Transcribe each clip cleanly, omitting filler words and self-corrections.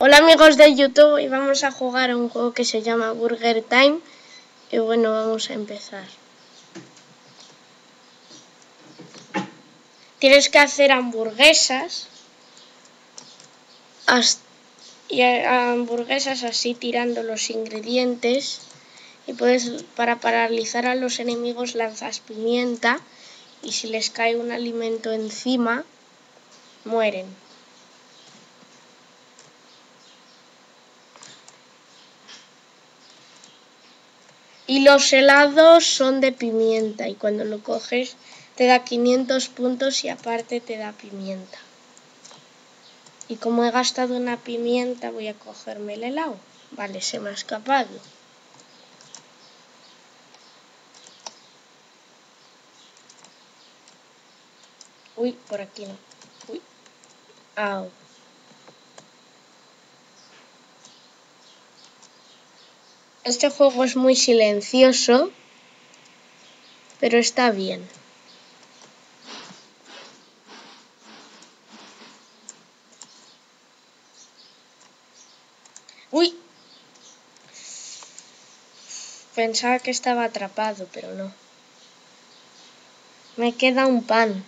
Hola amigos de YouTube, y vamos a jugar a un juego que se llama Burger Time. Y bueno, vamos a empezar. Tienes que hacer hamburguesas. Hamburguesas así tirando los ingredientes. Y puedes, para paralizar a los enemigos, lanzas pimienta. Y si les cae un alimento encima, mueren. Y los helados son de pimienta y cuando lo coges te da 500 puntos y aparte te da pimienta. Y como he gastado una pimienta voy a cogerme el helado. Vale, se me ha escapado. Uy, por aquí no. Uy. Au. Este juego es muy silencioso, pero está bien. Uy. Pensaba que estaba atrapado, pero no. Me queda un pan.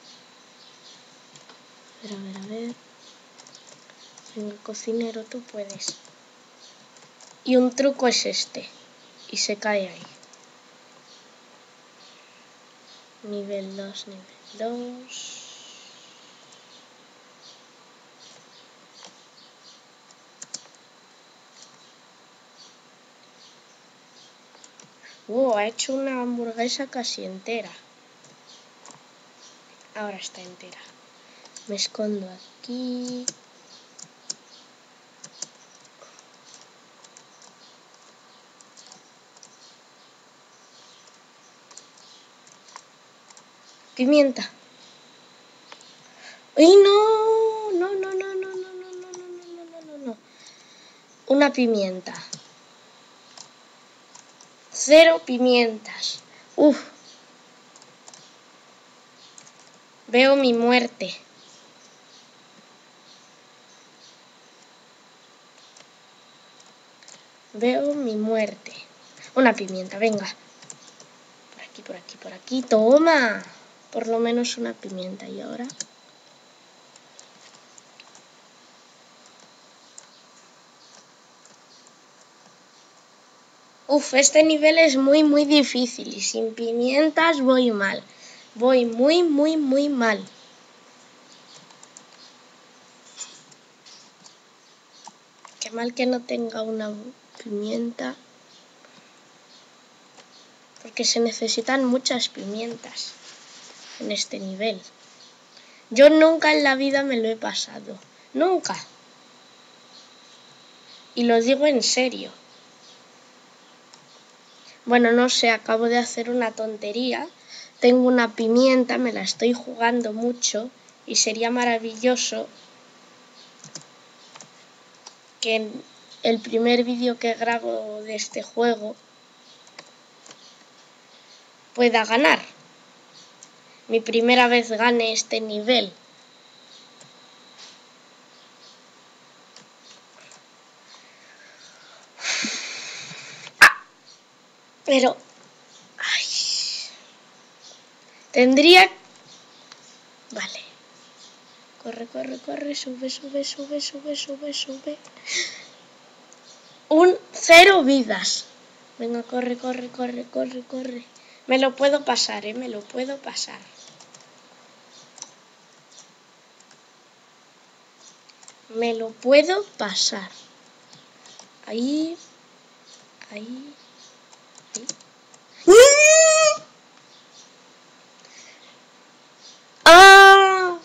A ver. Venga, cocinero, tú puedes. Y un truco es este. Y se cae ahí. Nivel 2, nivel 2. Ha hecho una hamburguesa casi entera. Ahora está entera. Me escondo aquí. Pimienta. ¡Ay, no! No. Una pimienta. 0 pimientas. Uf. Veo mi muerte. Veo mi muerte. Una pimienta, venga. Por aquí. Toma. Por lo menos una pimienta. ¿Y ahora? Este nivel es muy difícil y sin pimientas voy mal. Voy muy mal. Qué mal que no tenga una pimienta. Porque se necesitan muchas pimientas en este nivel. Yo nunca en la vida me lo he pasado. Nunca. Y lo digo en serio. Bueno, no sé, acabo de hacer una tontería. Tengo una pimienta, me la estoy jugando mucho y sería maravilloso que en el primer vídeo que grabo de este juego pueda ganar. Mi primera vez gane este nivel. Pero... ay, tendría... Vale. Corre. Sube. 0 vidas. Venga, corre. Me lo puedo pasar, me lo puedo pasar. Me lo puedo pasar. Ahí. ¡Ah!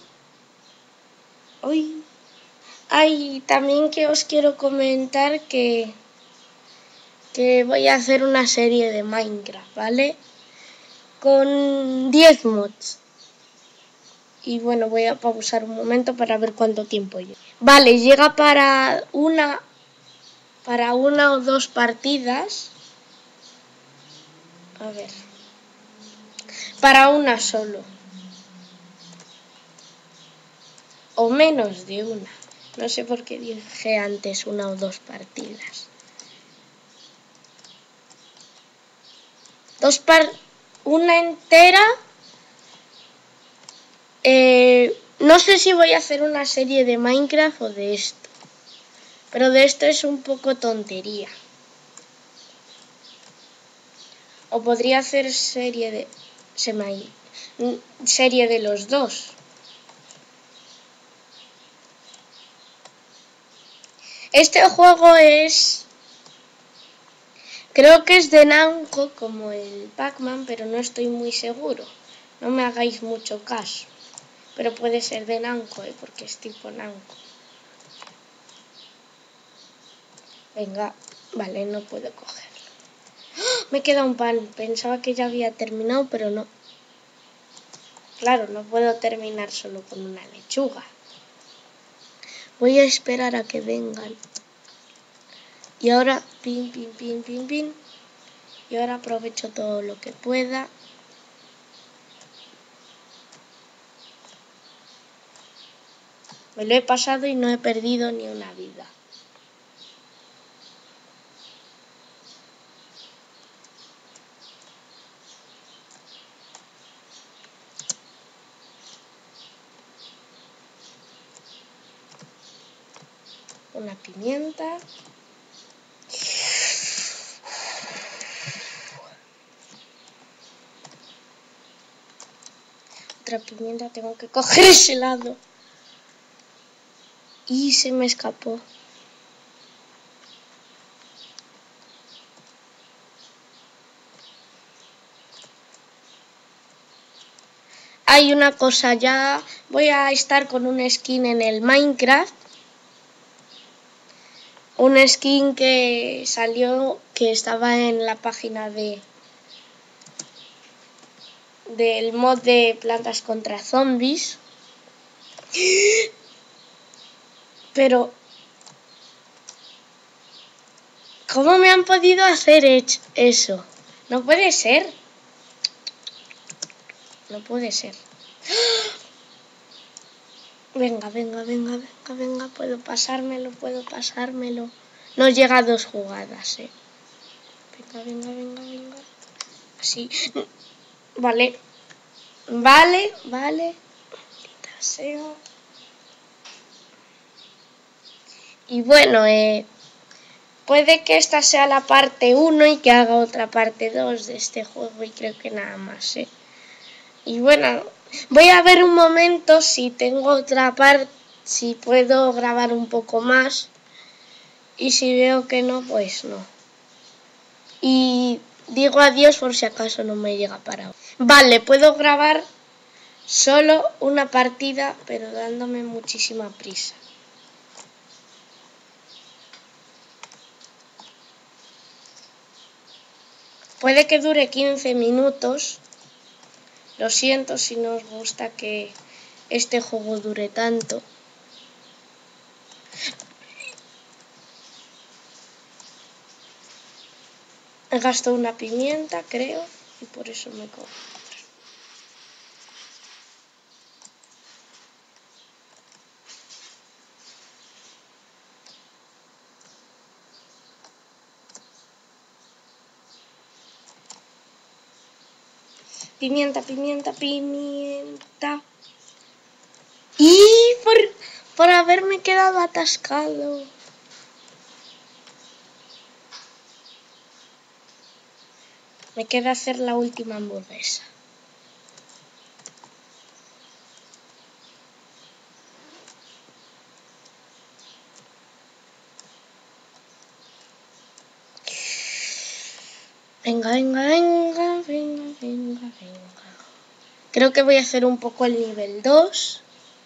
¡Uy! Ay, también que os quiero comentar que voy a hacer una serie de Minecraft, ¿vale? Con 10 mods. Y bueno, voy a pausar un momento para ver cuánto tiempo llega. Vale, llega para una o 2 partidas. A ver. Para una solo. O menos de una. No sé por qué dije antes 1 o 2 partidas. Una entera. No sé si voy a hacer una serie de Minecraft o de esto. Pero de esto es un poco tontería. O podría hacer serie de... serie de los dos. Este juego es... Creo que es de Namco como el Pac-Man, pero no estoy muy seguro. No me hagáis mucho caso. Pero puede ser de Namco, porque es tipo Namco. Venga, vale, no puedo cogerlo. ¡Oh! Me queda un pan. Pensaba que ya había terminado, pero no. Claro, no puedo terminar solo con una lechuga. Voy a esperar a que vengan. Y ahora, pin, pin, pin, pin, pin. Y ahora aprovecho todo lo que pueda. Me lo he pasado y no he perdido ni una vida. Una pimienta. Otra pimienta, tengo que coger ese lado. Y se me escapó. Hay una cosa, ya voy a estar con un skin en el Minecraft. Un skin que salió, que estaba en la página del mod de plantas contra zombies. Pero ¿cómo me han podido hacer eso? No puede ser. No puede ser. Venga, venga, venga, venga, venga. Puedo pasármelo, puedo pasármelo. No llega a 2 jugadas, Venga, venga, venga, venga. Así. Vale. Vale, vale. Maldita sea. Y bueno, puede que esta sea la parte 1 y que haga otra parte 2 de este juego y creo que nada más, Y bueno, voy a ver un momento si tengo otra parte, si puedo grabar un poco más y si veo que no, pues no. Y digo adiós por si acaso no me llega para hoy. Vale, puedo grabar solo una partida, pero dándome muchísima prisa. Puede que dure 15 minutos. Lo siento si no os gusta que este juego dure tanto. He gastado una pimienta, creo, y por eso me cojo. Pimienta, pimienta, pimienta. Y por haberme quedado atascado. Me queda hacer la última hamburguesa. Venga, venga, venga, venga, venga, venga. Creo que voy a hacer un poco el nivel 2.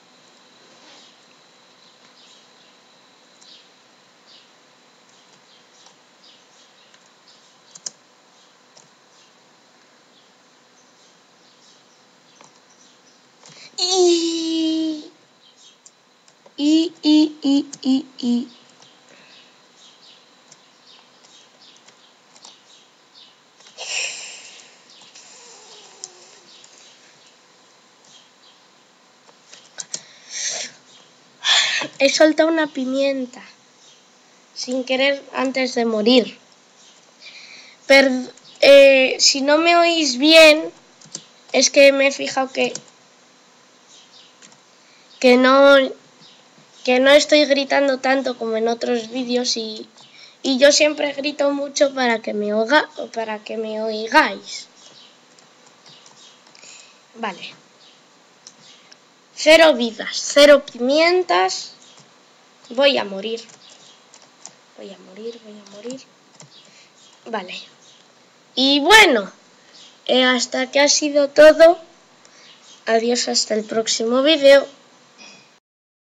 Y. he soltado una pimienta sin querer antes de morir. Si no me oís bien, es que me he fijado que no estoy gritando tanto como en otros vídeos y yo siempre grito mucho para que me oigáis. Vale. 0 vidas, 0 pimientas. Voy a morir. Vale. Y bueno, hasta que ha sido todo. Adiós hasta el próximo vídeo.